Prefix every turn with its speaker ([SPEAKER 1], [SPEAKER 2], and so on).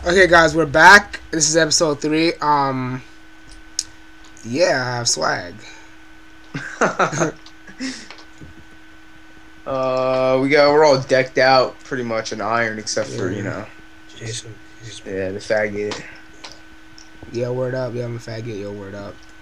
[SPEAKER 1] Okay, guys, we're back. This is episode 3. Yeah, I have swag.
[SPEAKER 2] We're all decked out pretty much in iron except for, you know,
[SPEAKER 3] Jason.
[SPEAKER 2] yeah, the faggot.
[SPEAKER 1] Yo, word up. Yo, I'm a faggot. Yo, word up.